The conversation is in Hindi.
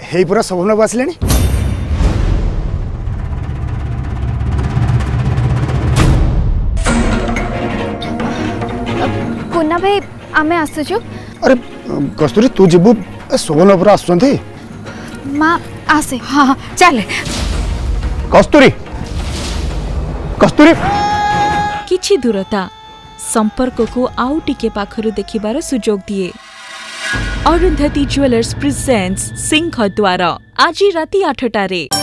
हे पूरा शोभन बाबू आसिले कुना भाई आमे आसुचु। अरे कस्तूरी तू जीबू शोभन बाबू आसुचंती माँ आसे। हाँ चल कस्तूरी कस्तूरी किछि दूरता संपर्क को आउ टिके पाखरु देखिबार सुजोग दिए। अरुंधति ज्वेलर्स प्रेजेंट्स सिंह द्वार आज राति 8 टारे।